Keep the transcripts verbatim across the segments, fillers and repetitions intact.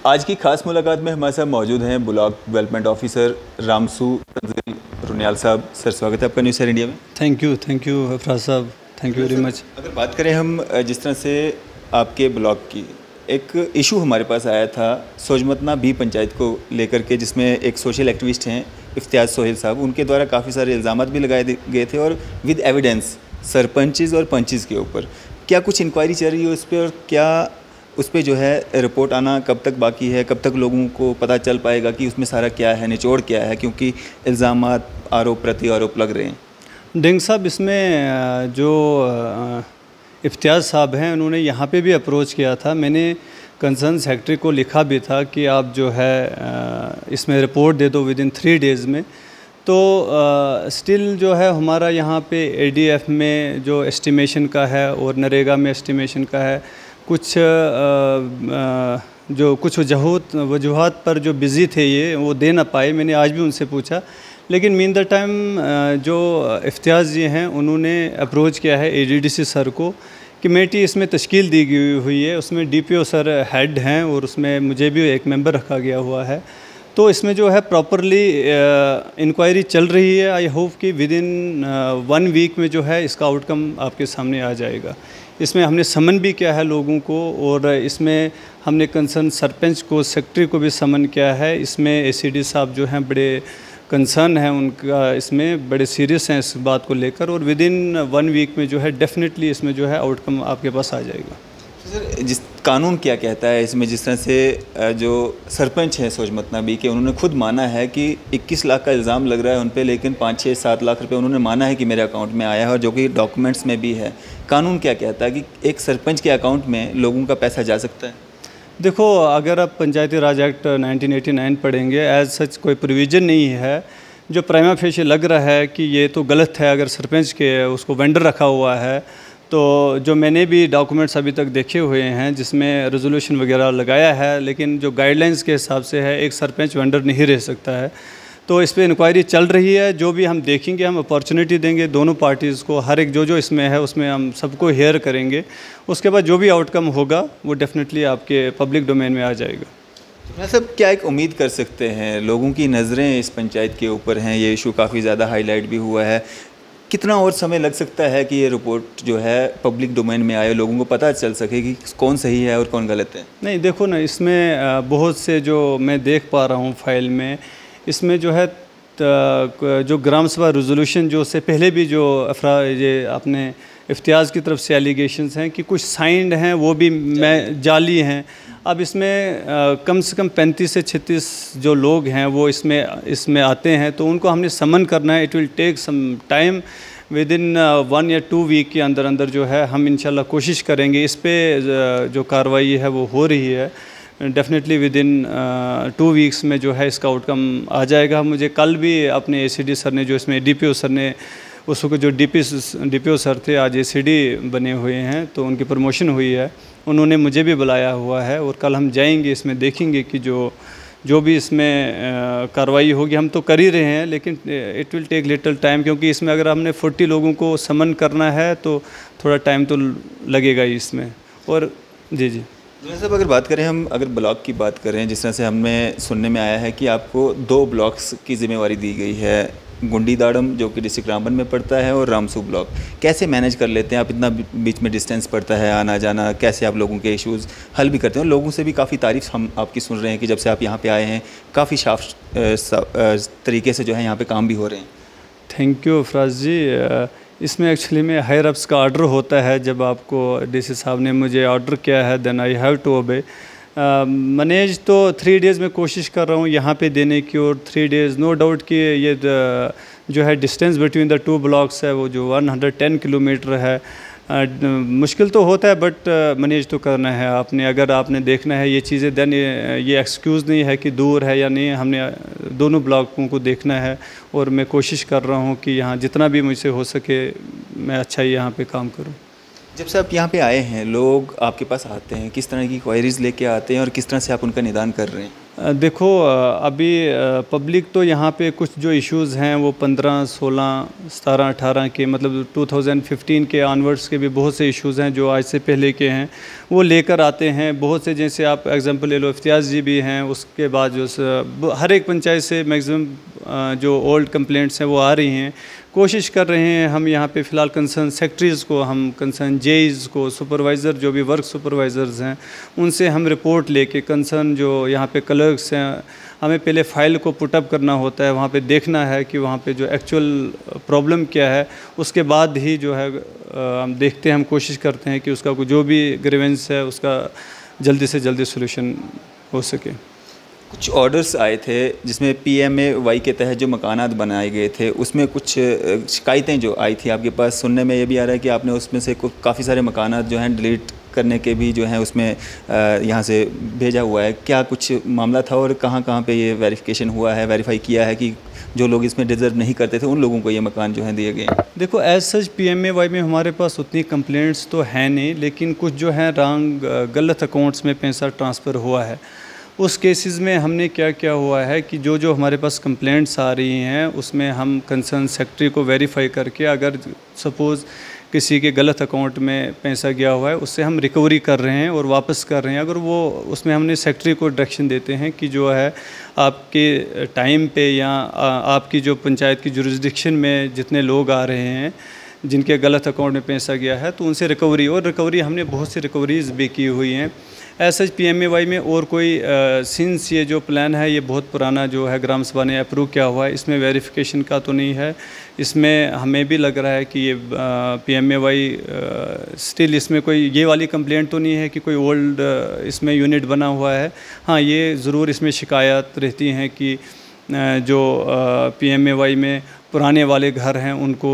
आज की खास मुलाकात में हमारे साथ मौजूद हैं block development officer Ramsu Tanzeel Runiyal साहब। सर, स्वागत है आपका न्यूज़ सर इंडिया में। Thank you thank you Afraz साहब, थैंक यू वेरी मच। अगर बात करें हम जिस तरह से आपके ब्लॉक की, एक इशू हमारे पास आया था सोजमतना बी पंचायत को लेकर के, जिसमें एक सोशल एक्टिविस्ट हैं इफ्तियाज सोहेल साहब, उनके द्वारा काफ़ी सारे इल्ज़ाम भी लगाए गए थे और विद एविडेंस सरपंचेज़ और पंचेज़ के ऊपर। क्या कुछ इंक्वायरी चल रही है उस पर, और क्या उस पर जो है रिपोर्ट आना कब तक बाकी है? कब तक लोगों को पता चल पाएगा कि उसमें सारा क्या है, निचोड़ क्या है? क्योंकि इल्ज़ाम, आरोप प्रति आरोप लग रहे हैं। डेंग साहब, इसमें जो इफ्तियाज साहब हैं उन्होंने यहाँ पे भी अप्रोच किया था। मैंने कंसर्न सेक्रेटरी को लिखा भी था कि आप जो है इसमें रिपोर्ट दे दो विद इन थ्री डेज़ में। तो स्टिल जो है हमारा यहाँ पे एडीएफ में जो एस्टिमेशन का है और नरेगा में एस्टिमेशन का है, कुछ आ, आ, जो कुछ वजूहत वजूहत पर जो बिज़ी थे ये वो दे ना पाए। मैंने आज भी उनसे पूछा, लेकिन मीन द टाइम जो इफ्तियाज जी हैं उन्होंने अप्रोच किया है एडीडीसी सर को। कमेटी इसमें तश्कील दी गई हुई है, उसमें डीपीओ सर हेड हैं और उसमें मुझे भी एक मेंबर रखा गया हुआ है। तो इसमें जो है प्रॉपरली इंक्वायरी चल रही है। आई होप कि विद इन वन वीक में जो है इसका आउटकम आपके सामने आ जाएगा। इसमें हमने समन भी किया है लोगों को, और इसमें हमने कंसर्न सरपंच को, सेक्रेटरी को भी समन किया है। इसमें एसीडी साहब जो हैं बड़े कंसर्न हैं, उनका इसमें बड़े सीरियस हैं इस बात को लेकर, और विद इन वन वीक में जो है डेफिनेटली इसमें जो है आउटकम आपके पास आ जाएगा। सर, जिस कानून क्या कहता है इसमें, जिस तरह से जो सरपंच हैं सोजमतना बी के, उन्होंने खुद माना है कि इक्कीस लाख का इल्ज़ाम लग रहा है उन पे, लेकिन पाँच छः सात लाख रुपए उन्होंने माना है कि मेरे अकाउंट में आया है, और जो कि डॉक्यूमेंट्स में भी है। कानून क्या कहता है कि एक सरपंच के अकाउंट में लोगों का पैसा जा सकता है? देखो, अगर आप Panchayati Raj act nineteen eighty nine पढ़ेंगे, एज सच कोई प्रोविज़न नहीं है जो प्राइमा फेशियल लग रहा है कि ये तो गलत है। अगर सरपंच के उसको वेंडर रखा हुआ है, तो जो मैंने भी डॉक्यूमेंट्स अभी तक देखे हुए हैं जिसमें रेजोल्यूशन वगैरह लगाया है, लेकिन जो गाइडलाइंस के हिसाब से है एक सरपंच वेंडर नहीं रह सकता है। तो इस पे इंक्वायरी चल रही है। जो भी हम देखेंगे, हम अपॉर्चुनिटी देंगे दोनों पार्टीज़ को, हर एक जो जो इसमें है उसमें हम सबको हेयर करेंगे। उसके बाद जो भी आउटकम होगा वो डेफिनेटली आपके पब्लिक डोमेन में आ जाएगा। मैं सब क्या एक उम्मीद कर सकते हैं? लोगों की नज़रें इस पंचायत के ऊपर हैं, ये इशू काफ़ी ज़्यादा हाईलाइट भी हुआ है। कितना और समय लग सकता है कि ये रिपोर्ट जो है पब्लिक डोमेन में आए, लोगों को पता चल सके कि कौन सही है और कौन गलत है? नहीं, देखो ना, इसमें बहुत से जो मैं देख पा रहा हूँ फाइल में, इसमें जो है जो ग्राम सभा रेजोल्यूशन जो से पहले भी जो अफरा ये आपने इफ्तियाज़ की तरफ से एलिगेशंस हैं कि कुछ साइंड हैं वो भी मैं जाली हैं। अब इसमें आ, कम से कम पैंतीस से छत्तीस जो लोग हैं वो इसमें इसमें आते हैं, तो उनको हमने समन करना है। It will take some time, within one या टू वीक के अंदर अंदर जो है हम इंशाल्लाह कोशिश करेंगे। इस पे जो कार्रवाई है वो हो रही है। Definitely within two weeks में जो है इसका आउटकम आ जाएगा। मुझे कल भी अपने एसीडी सर ने, जो इसमें डीपीओ सर ने, उस वक्त जो डीपी डीपीओ सर थे आज एसीडी बने हुए हैं, तो उनकी प्रमोशन हुई है, उन्होंने मुझे भी बुलाया हुआ है, और कल हम जाएंगे इसमें देखेंगे कि जो जो भी इसमें कार्रवाई होगी। हम तो कर ही रहे हैं, लेकिन it will take little time, क्योंकि इसमें अगर हमने चालीस लोगों को समन करना है तो थोड़ा टाइम तो लगेगा ही इसमें। और जी जी सब अगर बात करें, हम अगर ब्लॉक की बात करें, जिस तरह से हमें सुनने में आया है कि आपको दो ब्लॉक्स की जिम्मेवारी दी गई है, गुंडी दाड़म जो कि डिस्ट्रिक्ट रामबन में पड़ता है, और रामसू ब्लॉक। कैसे मैनेज कर लेते हैं आप? इतना बीच में डिस्टेंस पड़ता है आना जाना, कैसे आप लोगों के इश्यूज़ हल भी करते हैं? लोगों से भी काफ़ी तारीफ़ हम आपकी सुन रहे हैं कि जब से आप यहाँ पे आए हैं काफ़ी साफ तरीके से जो है यहाँ पे काम भी हो रहे हैं। Thank you Afraz ji. इसमें एक्चुअली में हायर अप्स का ऑर्डर होता है। जब आपको डीसी साहब ने मुझे ऑर्डर किया है, then I have to obey. Manage तो थ्री डेज़ में कोशिश कर रहा हूँ यहाँ पे देने की, और थ्री डेज़ नो डाउट कि ये जो है distance between the two blocks है वो जो वन हंड्रेड टेन किलोमीटर है। uh, मुश्किल तो होता है, बट मैनेज तो करना है आपने। अगर आपने देखना है ये चीज़ें, देन ये एक्सक्यूज़ नहीं है कि दूर है या नहीं, हमने दोनों ब्लॉकों को देखना है, और मैं कोशिश कर रहा हूँ कि यहाँ जितना भी मुझसे हो सके मैं अच्छा ही यहाँ पे काम करूँ। जब से आप यहाँ पे आए हैं, लोग आपके पास आते हैं, किस तरह की क्वायरीज़ लेके आते हैं और किस तरह से आप उनका निदान कर रहे हैं? देखो अभी पब्लिक तो यहाँ पे कुछ जो इश्यूज़ हैं वो पंद्रह, सोलह, सतारह, अठारह के मतलब दो हज़ार पंद्रह के ऑनवर्ड्स के भी बहुत से इश्यूज़ हैं जो आज से पहले के हैं वो लेकर आते हैं। बहुत से जैसे आप एग्जांपल ले लो, इफ्तियाज़ जी भी हैं, उसके बाद जो हर एक पंचायत से मैक्सिमम जो ओल्ड कंप्लेंट्स हैं वो आ रही हैं। कोशिश कर रहे हैं हम यहाँ पे फ़िलहाल कंसर्न सेक्रेटरीज़ को, हम कंसर्न जेईज़ को, सुपरवाइज़र जो भी वर्क सुपरवाइज़र्स हैं उनसे हम रिपोर्ट लेके कंसर्न जो यहाँ पे क्लर्क्स हैं, हमें पहले फ़ाइल को पुटअप करना होता है, वहाँ पे देखना है कि वहाँ पे जो एक्चुअल प्रॉब्लम क्या है, उसके बाद ही जो है हम देखते हैं, हम कोशिश करते हैं कि उसका जो भी ग्रीवेंस है उसका जल्दी से जल्दी सोल्यूशन हो सके। कुछ ऑर्डर्स आए थे जिसमें पीएमएवाई के तहत जो मकानात बनाए गए थे उसमें कुछ शिकायतें जो आई थी आपके पास, सुनने में ये भी आ रहा है कि आपने उसमें से काफ़ी सारे मकानात जो हैं डिलीट करने के भी जो हैं उसमें यहाँ से भेजा हुआ है। क्या कुछ मामला था और कहाँ कहाँ पे ये वेरिफिकेशन हुआ है, वेरीफाई किया है कि जो लोग इसमें डिज़र्व नहीं करते थे उन लोगों को ये मकान जो हैं दिए गए? देखो एज सच पीएमएवाई में हमारे पास उतनी कंप्लेंट्स तो हैं नहीं, लेकिन कुछ जो है रॉन्ग गलत अकाउंट्स में पैसा ट्रांसफ़र हुआ है। उस केसेस में हमने क्या क्या हुआ है कि जो जो हमारे पास कंप्लेंट्स आ रही हैं उसमें हम कंसर्न सेक्रेटरी को वेरीफाई करके अगर सपोज़ किसी के गलत अकाउंट में पैसा गया हुआ है उससे हम रिकवरी कर रहे हैं और वापस कर रहे हैं। अगर वो उसमें हमने सेक्रेटरी को डायरेक्शन देते हैं कि जो है आपके टाइम पे या आपकी जो पंचायत की जुरिस्डिक्शन में जितने लोग आ रहे हैं जिनके गलत अकाउंट में पैसा गया है तो उनसे रिकवरी, और रिकवरी हमने बहुत सी रिकवरीज़ भी की हुई हैं। ऐसा पीएमएवाई में और कोई सिंस ये जो प्लान है ये बहुत पुराना जो है ग्राम सभा ने अप्रूव किया हुआ है, इसमें वेरिफिकेशन का तो नहीं है। इसमें हमें भी लग रहा है कि ये पीएमएवाई स्टिल इसमें कोई ये वाली कंप्लेंट तो नहीं है कि कोई ओल्ड इसमें यूनिट बना हुआ है। हाँ, ये ज़रूर इसमें शिकायत रहती हैं कि जो पीएमएवाई में पुराने वाले घर हैं उनको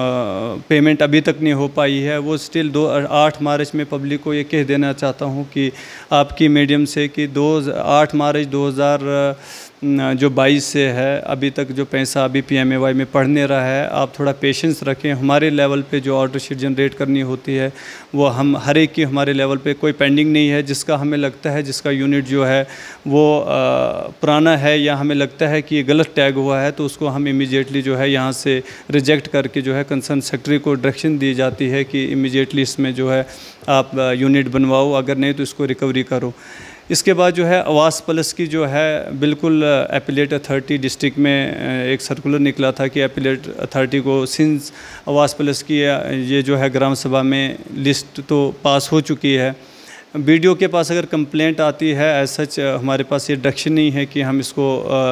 आ, पेमेंट अभी तक नहीं हो पाई है। वो स्टिल दो आठ मार्च में पब्लिक को ये कह देना चाहता हूँ कि आपकी मीडियम से कि दो आठ मार्च दो हज़ार जो बाईस से है अभी तक जो पैसा अभी पीएमएवाई में पड़ नहीं रहा है, आप थोड़ा पेशेंस रखें। हमारे लेवल पे जो ऑर्डर शीट जनरेट करनी होती है वो हम हर एक की हमारे लेवल पे कोई पेंडिंग नहीं है जिसका हमें लगता है जिसका यूनिट जो है वो आ, पुराना है या हमें लगता है कि ये गलत टैग हुआ है तो उसको हम इमीडिएटली जो है यहाँ से रिजेक्ट करके जो है कंसर्न सेक्रेटरी को डायरेक्शन दी जाती है कि इमीडिएटली इसमें जो है आप यूनिट बनवाओ, अगर नहीं तो इसको रिकवरी करो। इसके बाद जो है आवास प्लस की जो है बिल्कुल एपिलेट अथॉरिटी डिस्ट्रिक्ट में एक सर्कुलर निकला था कि एपिलेट अथॉरिटी को सिंस आवास प्लस की ये जो है ग्राम सभा में लिस्ट तो पास हो चुकी है, बीडीओ के पास अगर कंप्लेंट आती है एज सच हमारे पास ये डायरेक्शन नहीं है कि हम इसको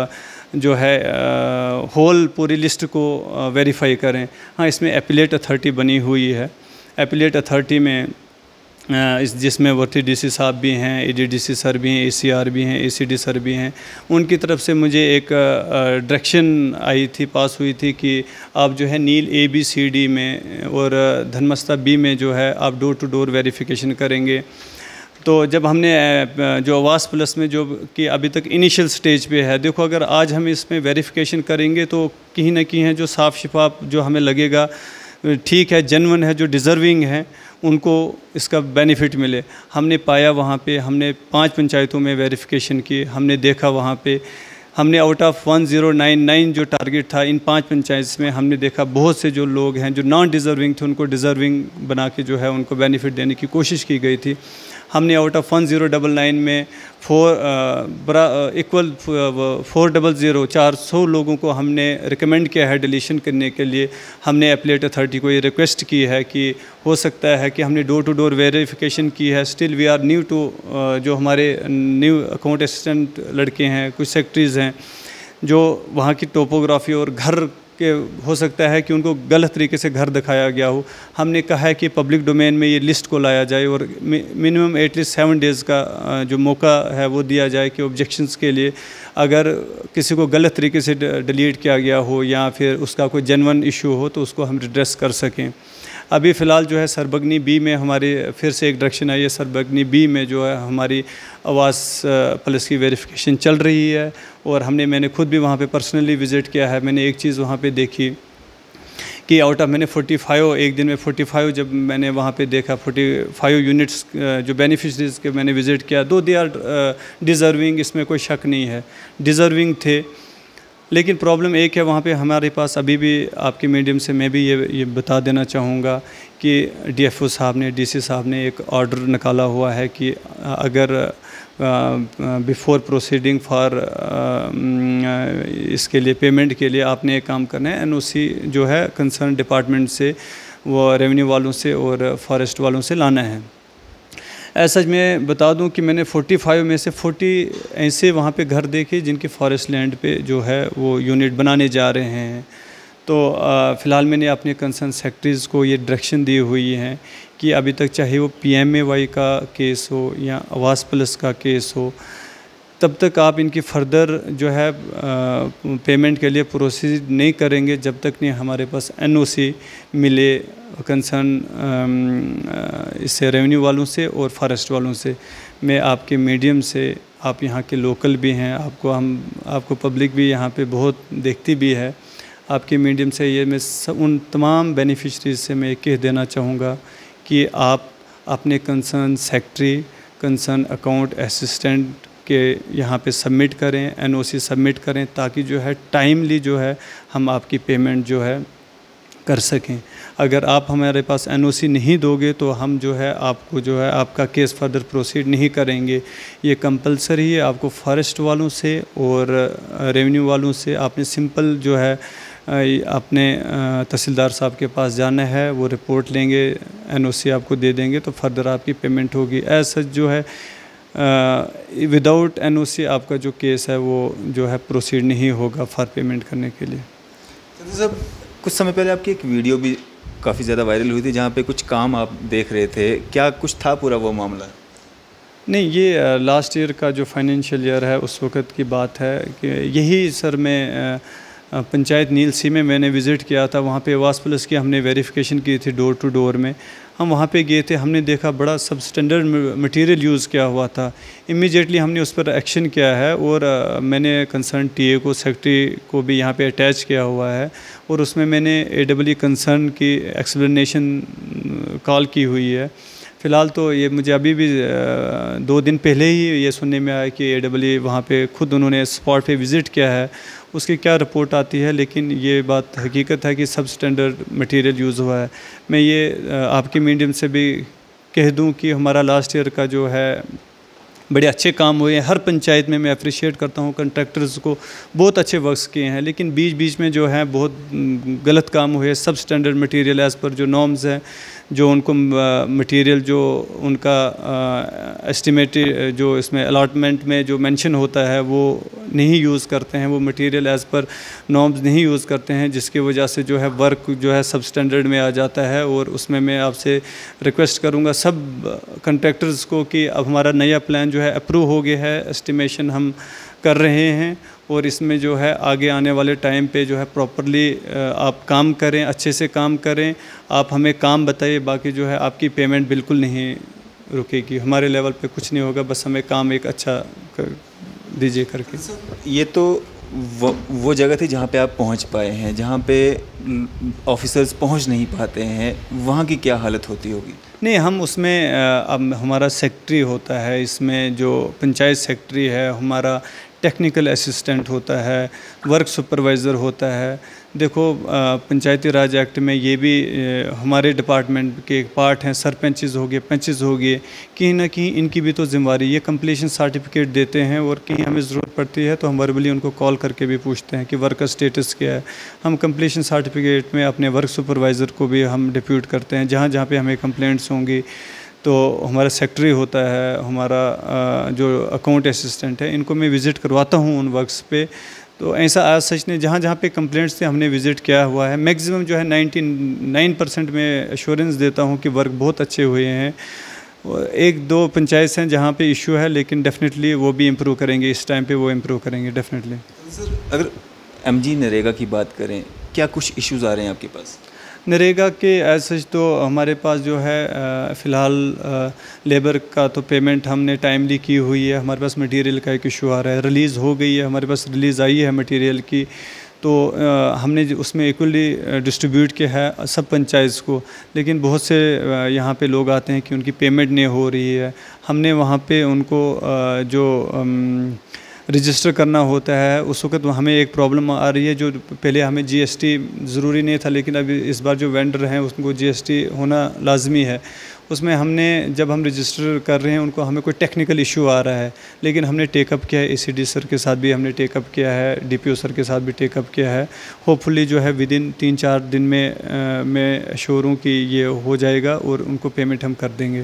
जो है होल पूरी लिस्ट को वेरीफाई करें। हाँ, इसमें एपिलेट अथॉरिटी बनी हुई है। एपिलेट अथॉरिटी में इस जिसमें वर्ती डीसी साहब भी हैं, एडीडीसी सर भी हैं, एसीआर भी हैं, एसीडी सर भी हैं। उनकी तरफ से मुझे एक डायरेक्शन आई थी, पास हुई थी कि आप जो है नील ए बी सी डी में और धनमस्ता बी में जो है आप डोर टू डोर वेरिफिकेशन करेंगे। तो जब हमने जो आवास प्लस में जो कि अभी तक इनिशियल स्टेज पे है, देखो अगर आज हम इसमें वेरिफिकेशन करेंगे तो कहीं ना कहीं है जो साफ़ शिफाफ जो हमें लगेगा ठीक है, जेन्युइन है, जो डिज़र्विंग है उनको इसका बेनिफिट मिले। हमने पाया वहाँ पे, हमने पांच पंचायतों में वेरिफिकेशन की, हमने देखा वहाँ पे हमने out of one zero nine nine जो टारगेट था इन पांच पंचायत में हमने देखा बहुत से जो लोग हैं जो नॉन डिज़र्विंग थे उनको डिज़र्विंग बना के जो है उनको बेनिफिट देने की कोशिश की गई थी। हमने out of one zero double nine में फोर बरा इक्वल फोर डबल ज़ीरो चार सौ लोगों को हमने रिकमेंड किया है डिलीशन करने के लिए। हमने एपिलेट अथॉरिटी को ये रिक्वेस्ट की है कि हो सकता है कि हमने डोर टू डोर वेरिफिकेशन की है, still we are new to जो हमारे न्यू अकाउंट असिस्टेंट लड़के हैं, कुछ सेक्रेटरीज़ हैं जो वहाँ की टोपोग्राफी और घर के हो सकता है कि उनको गलत तरीके से घर दिखाया गया हो। हमने कहा है कि पब्लिक डोमेन में ये लिस्ट को लाया जाए और मिनिमम एटलीस्ट सेवन डेज़ का जो मौका है वो दिया जाए कि ऑब्जेक्शंस के लिए अगर किसी को गलत तरीके से डिलीट किया गया हो या फिर उसका कोई जेन्युइन इशू हो तो उसको हम रिड्रेस कर सकें। अभी फ़िलहाल जो है सरबगनी बी में हमारी फिर से एक डायरेक्शन आई है, सरबगनी बी में जो है हमारी आवास प्लस की वेरिफिकेशन चल रही है और हमने मैंने खुद भी वहाँ पे पर्सनली विज़िट किया है। मैंने एक चीज़ वहाँ पे देखी कि आउट ऑफ मैंने पैंतालीस एक दिन में पैंतालीस जब मैंने वहाँ पे देखा पैंतालीस यूनिट्स जो बेनिफिशरीज के मैंने विज़िट किया, दो दे आर डिज़र्विंग, इसमें कोई शक नहीं है, डिज़र्विंग थे। लेकिन प्रॉब्लम एक है, वहाँ पे हमारे पास अभी भी आपके मीडियम से मैं भी ये ये बता देना चाहूँगा कि डीएफओ साहब ने, डीसी साहब ने एक ऑर्डर निकाला हुआ है कि अगर बिफोर प्रोसीडिंग फॉर इसके लिए पेमेंट के लिए आपने एक काम करना है, एनओसी जो है कंसर्न डिपार्टमेंट से, वो रेवेन्यू वालों से और फॉरेस्ट वालों से लाना है। ऐसा मैं बता दूं कि मैंने पैंतालीस में से चालीस ऐसे वहाँ पे घर देखे जिनके फॉरेस्ट लैंड पे जो है वो यूनिट बनाने जा रहे हैं। तो फ़िलहाल मैंने अपने कंसर्न सेक्रेटरीज़ को ये डायरेक्शन दी हुई है कि अभी तक चाहे वो पीएमएवाई का केस हो या आवास प्लस का केस हो, तब तक आप इनकी फर्दर जो है पेमेंट के लिए प्रोसीड नहीं करेंगे जब तक नहीं हमारे पास एनओसी मिले कंसर्न इससे रेवेन्यू वालों से और फॉरेस्ट वालों से। मैं आपके मीडियम से, आप यहाँ के लोकल भी हैं, आपको हम आपको पब्लिक भी यहाँ पे बहुत देखती भी है, आपके मीडियम से ये मैं उन तमाम बेनिफिशरीज से मैं कह देना चाहूँगा कि आप अपने concern secretary, concern account assistant के यहाँ पे सबमिट करें, एनओसी सबमिट करें, ताकि जो है टाइमली जो है हम आपकी पेमेंट जो है कर सकें। अगर आप हमारे पास एनओसी नहीं दोगे तो हम जो है आपको जो है आपका केस फर्दर प्रोसीड नहीं करेंगे। ये कंपलसरी है, आपको फॉरेस्ट वालों से और रेवेन्यू वालों से आपने सिंपल जो है अपने तहसीलदार साहब के पास जाना है, वो रिपोर्ट लेंगे, एनओसी आपको दे देंगे तो फर्दर आपकी पेमेंट होगी। ऐसा जो है विदाउट एनओसी आपका जो केस है वो जो है प्रोसीड नहीं होगा फॉर पेमेंट करने के लिए। तो सर कुछ समय पहले आपकी एक वीडियो भी काफ़ी ज़्यादा वायरल हुई थी जहाँ पे कुछ काम आप देख रहे थे, क्या कुछ था पूरा वो मामला? नहीं, ये लास्ट ईयर का जो फाइनेंशियल ईयर है उस वक़्त की बात है कि यही सर मैं पंचायत नीलसी में मैंने विज़िट किया था। वहाँ पे आवास प्लस की हमने वेरिफिकेशन की थी डोर टू डोर में। हम वहाँ पे गए थे, हमने देखा बड़ा सब स्टैंडर्ड मटेरियल यूज़ किया हुआ था। इमीडिएटली हमने उस पर एक्शन किया है और मैंने कंसर्न टीए को, सेक्रेटरी को भी यहाँ पे अटैच किया हुआ है और उसमें मैंने एडब्ल्यू कंसर्न की एक्सप्लेनेशन कॉल की हुई है। फ़िलहाल तो ये मुझे अभी भी दो दिन पहले ही ये सुनने में आया कि एडब्ल्यू वहाँ पे खुद उन्होंने स्पॉट पे विज़िट किया है, उसकी क्या रिपोर्ट आती है, लेकिन ये बात हकीकत है कि सब स्टैंडर्ड मटेरियल यूज़ हुआ है। मैं ये आपके मीडियम से भी कह दूं कि हमारा लास्ट ईयर का जो है बड़े अच्छे काम हुए हैं। हर पंचायत में मैं अप्रिशिएट करता हूँ कंट्रैक्टर्स को, बहुत अच्छे वर्क्स किए हैं, लेकिन बीच बीच में जो है बहुत गलत काम हुए। सब स्टैंडर्ड मटेरियल एज़ पर जो नॉर्म्स हैं, जो उनको मटेरियल जो उनका एस्टिमेटेड जो इसमें अलॉटमेंट में जो मेंशन होता है वो नहीं यूज़ करते हैं, वो मटेरियल एज़ पर नॉर्म्स नहीं यूज़ करते हैं, जिसकी वजह से जो है वर्क जो है सब स्टैंडर्ड में आ जाता है। और उसमें मैं आपसे रिक्वेस्ट करूँगा सब कंट्रैक्टर्स को कि अब हमारा नया प्लान जो है अप्रूव हो गया है, एस्टिमेशन हम कर रहे हैं और इसमें जो है आगे आने वाले टाइम पे जो है प्रॉपरली आप काम करें, अच्छे से काम करें। आप हमें काम बताइए, बाकी जो है आपकी पेमेंट बिल्कुल नहीं रुकेगी। हमारे लेवल पे कुछ नहीं होगा, बस हमें काम एक अच्छा कर दीजिए करके। ये तो वो वो जगह थी जहाँ पे आप पहुँच पाए हैं, जहाँ पे ऑफिसर्स पहुँच नहीं पाते हैं, वहाँ की क्या हालत होती होगी? नहीं, हम उसमें अब हमारा सेक्रेटरी होता है, इसमें जो पंचायत सेक्रेटरी है, हमारा टेक्निकल असिस्टेंट होता है, वर्क सुपरवाइज़र होता है। देखो पंचायती राज एक्ट में ये भी हमारे डिपार्टमेंट के एक पार्ट हैं, सरपंचेस हो गए, पंचेस हो गए, कहीं ना कहीं इनकी भी तो जिम्मेवारी, ये कंप्लीशन सर्टिफिकेट देते हैं और कहीं हमें ज़रूरत पड़ती है तो हम वर्बली उनको कॉल करके भी पूछते हैं कि वर्क का स्टेटस क्या है। हम कंप्लीशन सर्टिफिकेट में अपने वर्क सुपरवाइज़र को भी हम डिप्यूट करते हैं, जहाँ जहाँ पे हमें कंप्लेंट्स होंगी तो हमारा सेक्रेटरी होता है, हमारा जो अकाउंट असिस्टेंट है, इनको मैं विज़िट करवाता हूँ उन वर्क्स पे। तो ऐसा आज सच ने जहाँ जहाँ पे कंप्लेंट्स थे हमने विज़िट किया हुआ है। मैक्सिमम जो है नाइन्टी नाइन परसेंट में एश्योरेंस देता हूँ कि वर्क बहुत अच्छे हुए हैं। एक दो पंचायत हैं जहाँ पे इशू है, लेकिन डेफिनेटली वो भी इम्प्रूव करेंगे, इस टाइम पे वो इम्प्रूव करेंगे डेफिनेटली। सर अगर एमजी नरेगा की बात करें, क्या कुछ इश्यूज़ आ रहे हैं आपके पास? नरेगा के एज सच तो हमारे पास जो है फ़िलहाल लेबर का तो पेमेंट हमने टाइमली की हुई है। हमारे पास मटेरियल का एक इशू आ रहा है, रिलीज़ हो गई है, हमारे पास रिलीज़ आई है मटेरियल की, तो आ, हमने उसमें इक्वली डिस्ट्रीब्यूट किया है सब पंचायत को। लेकिन बहुत से यहाँ पे लोग आते हैं कि उनकी पेमेंट नहीं हो रही है। हमने वहाँ पे उनको आ, जो रजिस्टर करना होता है उस वक्त हमें एक प्रॉब्लम आ रही है। जो पहले हमें जीएसटी ज़रूरी नहीं था, लेकिन अभी इस बार जो वेंडर हैं उनको जीएसटी होना लाजमी है। उसमें हमने जब हम रजिस्टर कर रहे हैं उनको हमें कोई टेक्निकल इशू आ रहा है, लेकिन हमने टेकअप किया है। एसीडी सर के साथ भी हमने टेकअप किया है, डीपीओ सर के साथ भी टेकअप किया है। होपफुली जो है विद इन तीन चार दिन में आ, मैं श्योर हूँ कि ये हो जाएगा और उनको पेमेंट हम कर देंगे।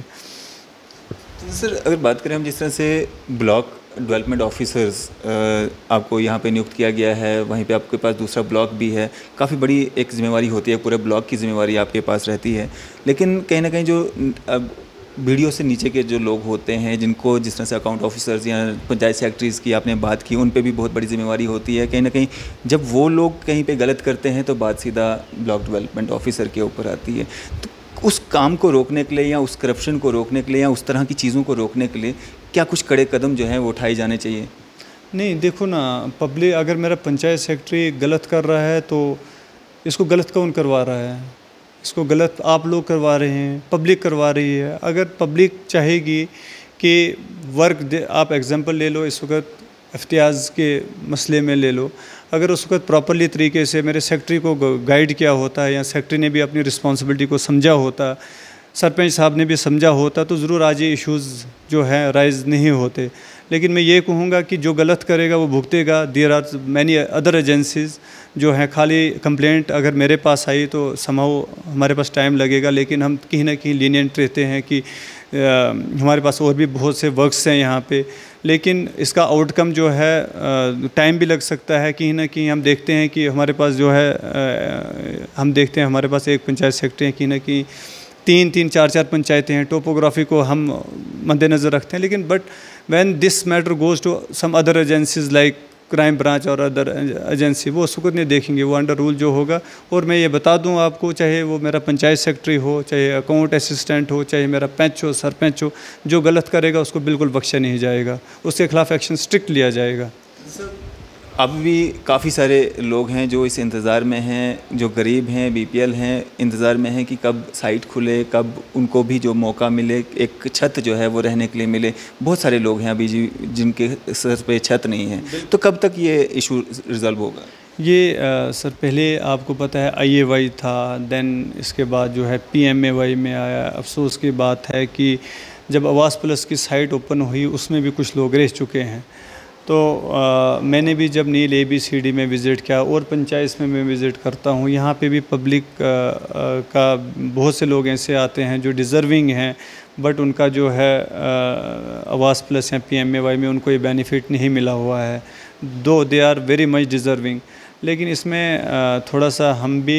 तो सर अगर बात करें हम जिस तरह से ब्लॉक डेवलपमेंट ऑफिसर्स आपको यहाँ पे नियुक्त किया गया है, वहीं पे आपके पास दूसरा ब्लॉक भी है, काफ़ी बड़ी एक जिम्मेवारी होती है, पूरे ब्लॉक की जिम्मेवारी आपके पास रहती है। लेकिन कहीं ना कहीं जो अब वीडियो से नीचे के जो लोग होते हैं, जिनको जिस तरह से अकाउंट ऑफिसर्स या पंचायत सेक्रेटरीज़ की आपने बात की, उन पे भी बहुत बड़ी जिम्मेवारी होती है। कहीं ना कहीं जब वो लोग कहीं पे गलत करते हैं तो बात सीधा ब्लॉक डेवलपमेंट ऑफिसर के ऊपर आती है। तो उस काम को रोकने के लिए या उस करप्शन को रोकने के लिए या उस तरह की चीज़ों को रोकने के लिए क्या कुछ कड़े कदम जो हैं वो उठाए जाने चाहिए? नहीं, देखो ना, पब्लिक अगर मेरा पंचायत सेक्रेटरी गलत कर रहा है तो इसको गलत कौन करवा रहा है? इसको गलत आप लोग करवा रहे हैं, पब्लिक करवा रही है। अगर पब्लिक चाहेगी कि वर्क दे, आप एग्जांपल ले लो, इस वक्त इफ्तियाज़ के मसले में ले लो, अगर उस वक्त प्रॉपरली तरीके से मेरे सेक्रेटरी को गाइड किया होता है या सेक्रेटरी ने भी अपनी रिस्पॉन्सिबिलिटी को समझा होता, सरपंच साहब ने भी समझा होता, तो ज़रूर आज ये इश्यूज़ जो हैं राइज़ नहीं होते। लेकिन मैं ये कहूँगा कि जो गलत करेगा वो भुगतेगा। There are many other agencies जो हैं, खाली कंप्लेंट अगर मेरे पास आई तो समहाउ हमारे पास टाइम लगेगा, लेकिन हम कहीं ना कहीं लीनियंट रहते हैं कि आ, हमारे पास और भी बहुत से वर्क्स हैं यहाँ पे, लेकिन इसका आउटकम जो है टाइम भी लग सकता है। कहीं ना कहीं हम देखते हैं कि हमारे पास जो है आ, हम देखते हैं हमारे पास एक पंचायत सेक्रेटरी हैं, कहीं ना कहीं तीन तीन चार चार पंचायतें हैं। टोपोग्राफी को हम मद्देनज़र रखते हैं, लेकिन but when this matter goes to some other agencies like crime branch और अदर एजेंसी, वो उस वक्त नहीं देखेंगे, वो अंडर रूल जो होगा। और मैं ये बता दूं आपको, चाहे वो मेरा पंचायत सेक्रेटरी हो, चाहे अकाउंट असिस्टेंट हो, चाहे मेरा पंच हो, सरपंच हो, जो गलत करेगा उसको बिल्कुल बख्शा नहीं जाएगा, उसके खिलाफ एक्शन स्ट्रिक्ट लिया जाएगा। अब भी काफ़ी सारे लोग हैं जो इस इंतज़ार में हैं, जो गरीब हैं, बीपीएल हैं, इंतज़ार में हैं कि कब साइट खुले, कब उनको भी जो मौका मिले, एक छत जो है वो रहने के लिए मिले। बहुत सारे लोग हैं अभी जी जिनके सर पे छत नहीं है, तो कब तक ये इशू रिजॉल्व होगा? ये आ, सर पहले आपको पता है आई ए वाई था, देन इसके बाद जो है पी एम ए वाई में आया। अफसोस की बात है कि जब आवास प्लस की साइट ओपन हुई उसमें भी कुछ लोग रह चुके हैं। तो आ, मैंने भी जब नील ए बी सी डी में विज़िट किया और पंचायत में मैं विज़िट करता हूँ, यहाँ पे भी पब्लिक आ, आ, का बहुत से लोग ऐसे आते हैं जो डिज़र्विंग हैं, बट उनका जो है आवास प्लस या पी एम ए वाई में उनको ये बेनिफिट नहीं मिला हुआ है, though they are very much deserving. लेकिन इसमें आ, थोड़ा सा हम भी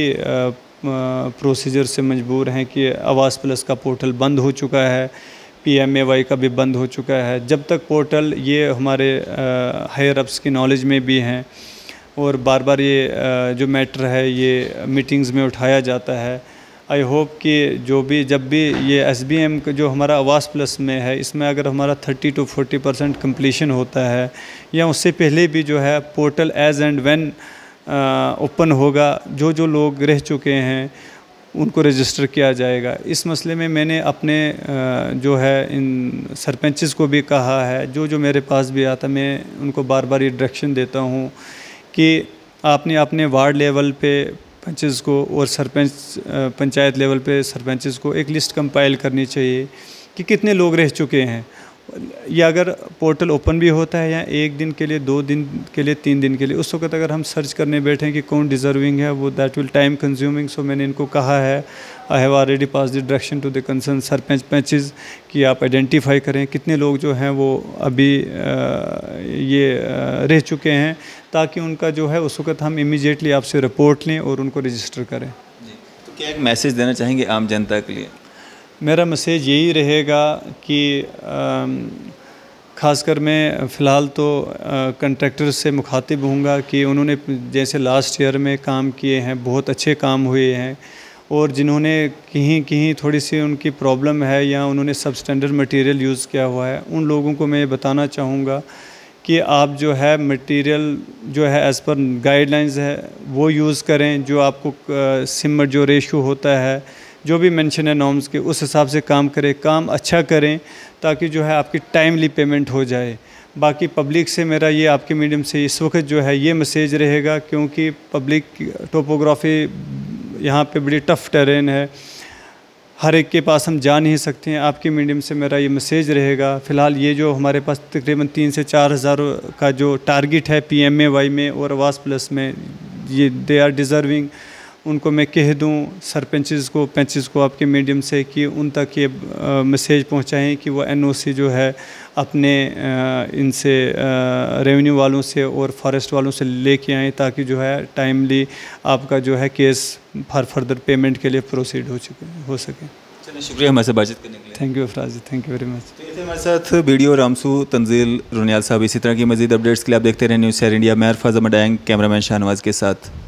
प्रोसीजर से मजबूर हैं कि आवास प्लस का पोर्टल बंद हो चुका है, पी एम ए वाई का भी बंद हो चुका है। जब तक पोर्टल, ये हमारे हायर अप्स की नॉलेज में भी हैं और बार बार ये आ, जो मैटर है ये मीटिंग्स में उठाया जाता है। आई होप कि जो भी जब भी ये एस बी एम का जो हमारा आवास प्लस में है, इसमें अगर हमारा thirty to forty percent completion होता है या उससे पहले भी जो है portal as and when open होगा, जो जो लोग रह चुके हैं उनको रजिस्टर किया जाएगा। इस मसले में मैंने अपने जो है इन सरपंचेस को भी कहा है, जो जो मेरे पास भी आता, मैं उनको बार बार ये डायरेक्शन देता हूँ कि आपने अपने वार्ड लेवल पे पंचेस को और सरपंच पंचायत लेवल पे सरपंचेस को एक लिस्ट कंपाइल करनी चाहिए कि कितने लोग रह चुके हैं। या अगर पोर्टल ओपन भी होता है या एक दिन के लिए, दो दिन के लिए, तीन दिन के लिए, उस वक्त अगर हम सर्च करने बैठें कि कौन डिज़र्विंग है, वो that will time consuming. So मैंने इनको कहा है, I have already pass the direction to the concern sarpanch panches कि आप आइडेंटिफाई करें कितने लोग जो हैं वो अभी आ, ये आ, रह चुके हैं, ताकि उनका जो है उस वक्त हम इमीडिएटली आपसे रिपोर्ट लें और उनको रजिस्टर करें। तो क्या एक मैसेज देना चाहेंगे आम जनता के लिए? मेरा मैसेज यही रहेगा कि ख़ासकर मैं फ़िलहाल तो कंट्रैक्टर से मुखातिब हूँगा कि उन्होंने जैसे लास्ट ईयर में काम किए हैं, बहुत अच्छे काम हुए हैं, और जिन्होंने कहीं कहीं थोड़ी सी उनकी प्रॉब्लम है या उन्होंने सबस्टैंडर्ड मटेरियल यूज़ किया हुआ है, उन लोगों को मैं ये बताना चाहूँगा कि आप जो है मटेरियल जो है एज़ पर गाइडलाइंस है वो यूज़ करें, जो आपको सिमर जो रेशो होता है, जो भी मेंशन है नॉर्म्स के, उस हिसाब से काम करें, काम अच्छा करें ताकि जो है आपकी टाइमली पेमेंट हो जाए। बाकी पब्लिक से मेरा ये आपके मीडियम से इस वक्त जो है ये मैसेज रहेगा, क्योंकि पब्लिक टोपोग्राफी यहाँ पे बड़ी टफ़ टेरेन है, हर एक के पास हम जा नहीं सकते हैं। आपके मीडियम से मेरा ये मैसेज रहेगा। फ़िलहाल ये जो हमारे पास तकरीबन तीन से चार हज़ार का जो टारगेट है पी एम ए वाई में और आवास प्लस में, ये दे आर डिज़र्विंग, उनको मैं कह दूं सरपंचेस को, पंचेस को आपके मीडियम से कि उन तक ये मैसेज पहुंचाएं कि वो एन ओ सी जो है अपने आ, इनसे रेवेन्यू वालों से और फॉरेस्ट वालों से लेके आएँ, ताकि जो है टाइमली आपका जो है केस फॉर फर्दर पेमेंट के लिए प्रोसीड हो चुके हो सके। चलिए, शुक्रिया हमारे से बातचीत करने के लिए। Thank you Afraz ji, thank you very much. तो ये थे हमारे साथ वीडियो रामसू तंजील रुनियाल साहब। इसी तरह की मजीद अपडेट्स के लिए आप देखते रहें न्यूज़ शेयर इंडिया। मैं अरफाज अहमद आयंग, कैमरामैन शाहनवाज के साथ।